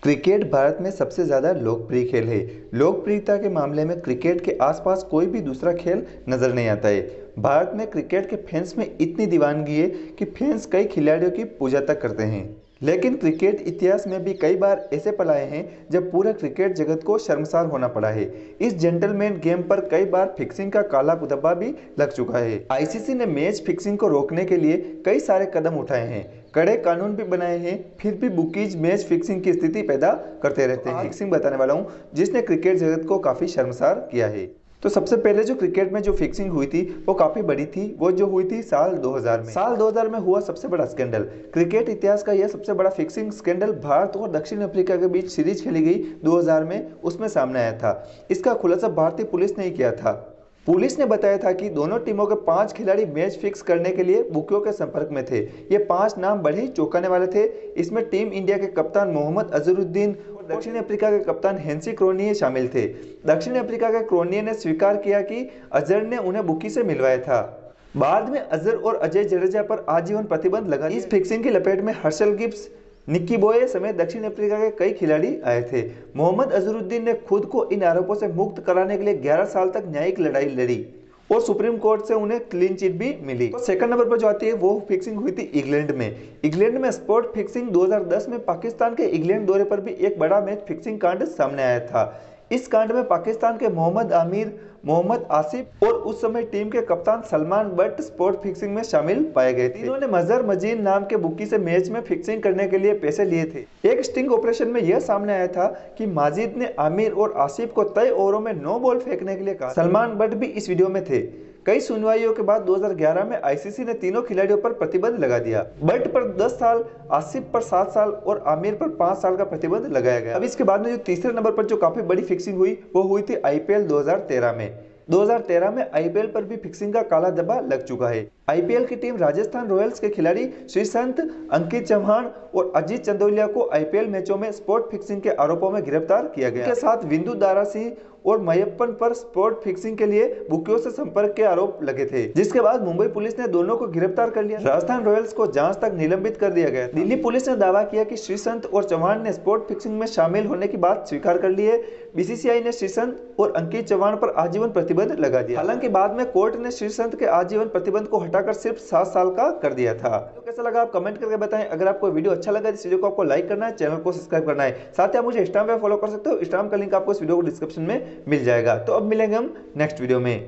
Cricket Bharat में सबसे ज़्यादा लोकप्रिय खेल है। लोकप्रियता के मामले में क्रिकेट के आसपास कोई भी दूसरा खेल नजर नहीं आता है। भारत में क्रिकेट के फैंस में इतनी दीवानगी है कि फैंस कई खिलाड़ियों की पूजा तक करते हैं। लेकिन क्रिकेट इतिहास में भी कई बार ऐसे पल आए हैं जब पूरा क्रिकेट जगत को शर्मसार होना पड़ा है। इस जेंटलमैन गेम पर कई बार फिक्सिंग का काला धब्बा भी लग चुका है। आईसीसी ने मैच फिक्सिंग को रोकने के लिए कई सारे कदम उठाए हैं, कड़े कानून भी बनाए हैं, फिर भी बुकीज मैच फिक्सिंग की स्थिति पैदा करते रहते हैं। फिक्सिंग बताने वाला हूं जिसने क्रिकेट जगत को काफी शर्मसार किया है। तो सबसे पहले जो क्रिकेट में जो फिक्सिंग हुई थी वो काफी बड़ी थी। वो जो हुई थी साल 2000 में। साल 2000 में हुआ सबसे बड़ा स्कैंडल। क्रिकेट इतिहास का यह सबसे बड़ा फिक्सिंग स्कैंडल भारत और दक्षिण अफ्रीका के बीच सीरीज खेली गई 2000 में, उसमें सामने आया था। इसका खुलासा भारतीय पुलिस ने ही किया था। पुलिस ने बताया था कि दोनों टीमों के 5 खिलाड़ी मैच फिक्स करने के लिए बुकियों के संपर्क में थे। ये 5 नाम बड़े ही चौंकाने वाले थे। इसमें टीम इंडिया के कप्तान मोहम्मद अजहरुद्दीन और दक्षिण अफ्रीका के कप्तान हेनसी क्रोनिये शामिल थे। दक्षिण अफ्रीका के क्रोनिये ने स्वीकार किया कि अजहर ने उन्हें बुकी से मिलवाया था। बाद में अजहर और अजय जडेजा पर आजीवन प्रतिबंध लगा। इस फिक्सिंग की लपेट में हर्षल गिब्स, निक्की बॉय समेत दक्षिण अफ्रीका के कई खिलाड़ी आए थे। मोहम्मद अजहरुद्दीन ने खुद को इन आरोपों से मुक्त कराने के लिए 11 साल तक न्यायिक लड़ाई लड़ी और सुप्रीम कोर्ट से उन्हें क्लीन चिट भी मिली। तो सेकंड नंबर पर जो आती है वो फिक्सिंग हुई थी इंग्लैंड में। इंग्लैंड में स्पोर्ट फिक्सिंग 2010 में पाकिस्तान के इंग्लैंड दौरे पर भी एक बड़ा मैच फिक्सिंग कांड सामने आया था। इस कांड में पाकिस्तान के मोहम्मद आमिर, मोहम्मद आसिफ और उस समय टीम के कप्तान सलमान बट स्पोर्ट फिक्सिंग में शामिल पाए गए थे। इन्होंने मजहर मजीन नाम के बुकी से मैच में फिक्सिंग करने के लिए पैसे लिए थे। एक स्टिंग ऑपरेशन में यह सामने आया था कि माजिद ने आमिर और आसिफ को तय ओवरों में नो बॉल फेंकने के लिए कहा। सलमान बट भी इस वीडियो में थे। कई सुनवाइयों के बाद 2011 में आईसीसी ने तीनों खिलाड़ियों पर प्रतिबंध लगा दिया। बट पर 10 साल, आसिफ पर 7 साल और आमिर पर 5 साल का प्रतिबंध लगाया गया। अब इसके बाद में जो तीसरे नंबर पर जो काफी बड़ी फिक्सिंग हुई वो हुई थी आईपीएल 2013 में। 2013 में आईपीएल पर भी फिक्सिंग का काला धब्बा लग चुका है। आईपीएल की टीम राजस्थान रॉयल्स के खिलाड़ी श्रीसंत, अंकित चौहान और अजीत चंदौलिया को आईपीएल मैचों में स्पोर्ट फिक्सिंग के आरोपों में गिरफ्तार किया गया। इनके साथ विंदु दारा सिंह और मयप्पन पर स्पोर्ट फिक्सिंग के लिए बुकियों से संपर्क के आरोप लगे थे, जिसके बाद मुंबई पुलिस ने दोनों को गिरफ्तार कर लिया। राजस्थान रॉयल्स को जांच तक निलंबित कर दिया गया। दिल्ली पुलिस ने दावा किया कि श्रीसंत और चौहान ने स्पोर्ट फिक्सिंग में शामिल होने की बात स्वीकार कर ली है। बीसीसीआई ने श्रीसंत और अंकित चौहान पर आजीवन प्रतिबंध लगा दिया। हालांकि बाद में कोर्ट ने श्रीसंत के आजीवन प्रतिबंध को हटाकर सिर्फ 7 साल का कर दिया था। तो कैसा लगा आप कमेंट करके बताएं। अगर आपको वीडियो अच्छा लगा इस वीडियो को आपको लाइक करना है, चैनल को सब्सक्राइब करना है। साथ ही आप मुझे इंस्टाग्राम पे फॉलो कर सकते हो। इंस्टाग्राम का लिंक आपको इस वीडियो को डिस्क्रिप्शन में मिल जाएगा। तो अब मिलेंगे हम नेक्स्ट वीडियो में।